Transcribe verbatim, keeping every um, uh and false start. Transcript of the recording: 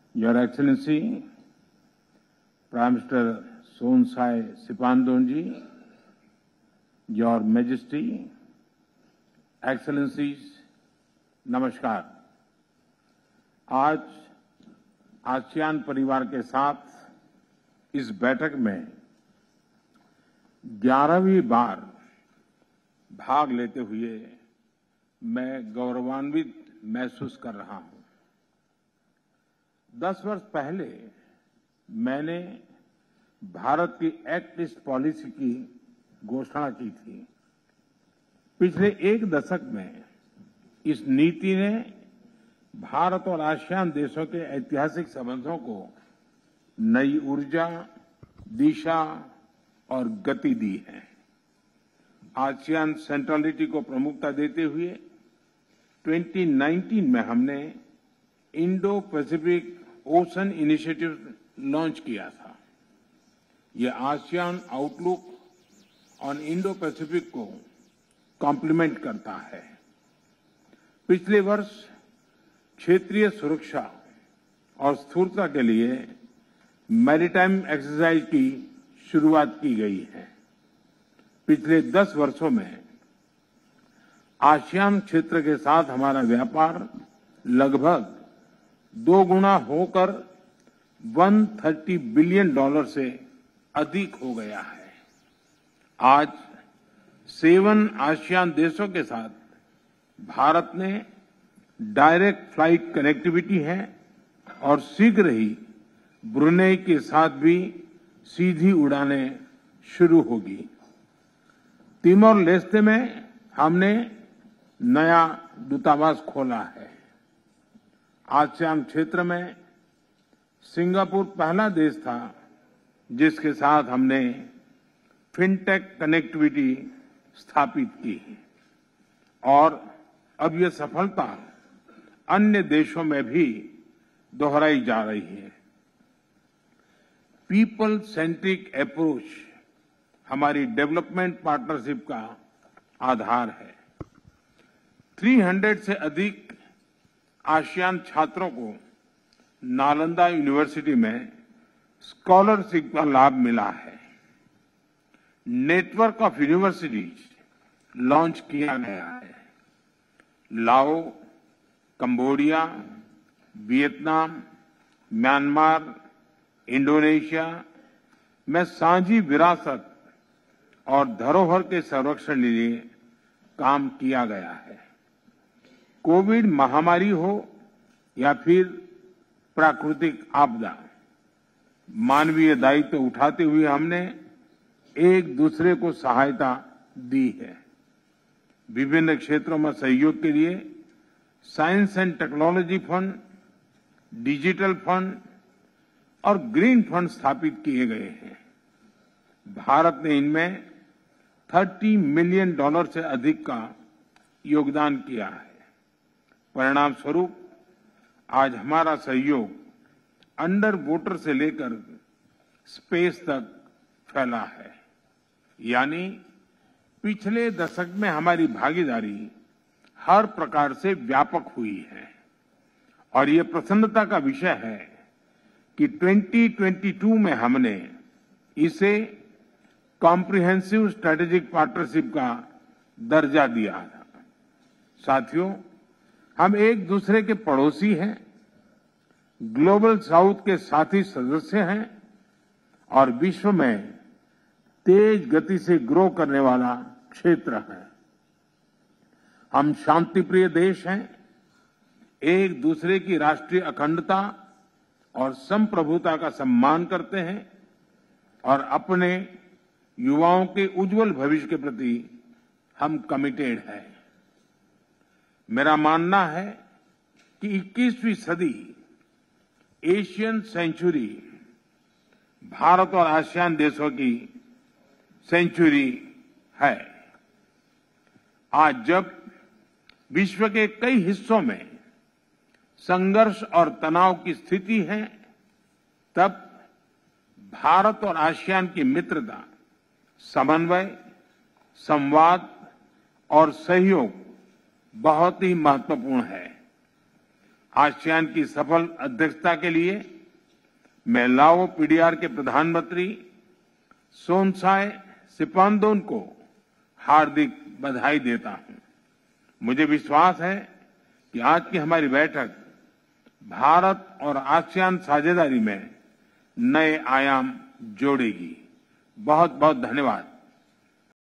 Your Excellency, Prime Minister Sonsai Sipandonji, Your Majesty, Excellencies, नमस्कार। आज ASEAN परिवार के साथ इस बैठक में ग्यारहवीं बार भाग लेते हुए मैं गौरवान्वित महसूस कर रहा हूं। दस वर्ष पहले मैंने भारत की एक्ट ईस्ट पॉलिसी की घोषणा की थी। पिछले एक दशक में इस नीति ने भारत और आसियान देशों के ऐतिहासिक संबंधों को नई ऊर्जा, दिशा और गति दी है। आसियान सेंट्रलिटी को प्रमुखता देते हुए दो हज़ार उन्नीस में हमने Indo Pacific ocean initiative launch किया था। ये ASEAN outlook on Indo Pacific को कॉम्प्लीमेंट करता है। पिछले वर्ष क्षेत्रीय सुरक्षा और स्थिरता के लिए मैरीटाइम एक्सरसाइज की शुरुआत की गई है। पिछले दस वर्षों में आसियान क्षेत्र के साथ हमारा व्यापार लगभग दो गुना होकर एक सौ तीस बिलियन डॉलर से अधिक हो गया है। आज सेवन आसियान देशों के साथ भारत ने डायरेक्ट फ्लाइट कनेक्टिविटी है और शीघ्र ही ब्रुनेई के साथ भी सीधी उड़ानें शुरू होगी। तिमोर लेस्ते में हमने नया दूतावास खोला है। आसियान क्षेत्र में सिंगापुर पहला देश था जिसके साथ हमने फिनटेक कनेक्टिविटी स्थापित की और अब ये सफलता अन्य देशों में भी दोहराई जा रही है। पीपल सेंट्रिक अप्रोच हमारी डेवलपमेंट पार्टनरशिप का आधार है। तीन सौ से अधिक आसियान छात्रों को नालंदा यूनिवर्सिटी में स्कॉलरशिप का लाभ मिला है। नेटवर्क ऑफ यूनिवर्सिटीज लॉन्च किया गया है। लाओ, कंबोडिया, वियतनाम, म्यांमार, इंडोनेशिया में साझी विरासत और धरोहर के संरक्षण के लिए काम किया गया है। कोविड महामारी हो या फिर प्राकृतिक आपदा, मानवीय दायित्व उठाते हुए हमने एक दूसरे को सहायता दी है। विभिन्न क्षेत्रों में सहयोग के लिए science and technology fund, digital fund और ग्रीन फंड स्थापित किए गए हैं। भारत ने इनमें तीस मिलियन डॉलर से अधिक का योगदान किया है। परिणाम स्वरूप आज हमारा सहयोग अंडर वाटर से लेकर स्पेस तक फैला है। यानी पिछले दशक में हमारी भागीदारी हर प्रकार से व्यापक हुई है और ये प्रसन्नता का विषय है कि दो हज़ार बाईस में हमने इसे कॉम्प्रिहेंसिव स्ट्रेटेजिक पार्टनरशिप का दर्जा दिया था। साथियों, हम एक दूसरे के पड़ोसी हैं, ग्लोबल साउथ के साथी सदस्य हैं और विश्व में तेज गति से ग्रो करने वाला क्षेत्र है। हम शांतिप्रिय देश हैं, एक दूसरे की राष्ट्रीय अखंडता और संप्रभुता का सम्मान करते हैं और अपने युवाओं के उज्जवल भविष्य के प्रति हम कमिटेड हैं। मेरा मानना है कि इक्कीसवीं सदी एशियन सेंचुरी भारत और आसियान देशों की सेंचुरी है। आज जब विश्व के कई हिस्सों में संघर्ष और तनाव की स्थिति है, तब भारत और आसियान की मित्रता, समन्वय, संवाद और सहयोग बहुत ही महत्वपूर्ण है। आसियान की सफल अध्यक्षता के लिए मैं लाओ पीडीआर के प्रधानमंत्री सोनसाई सिपांदोन को हार्दिक बधाई देता हूं। मुझे विश्वास है कि आज की हमारी बैठक भारत और आसियान साझेदारी में नए आयाम जोड़ेगी। बहुत बहुत धन्यवाद।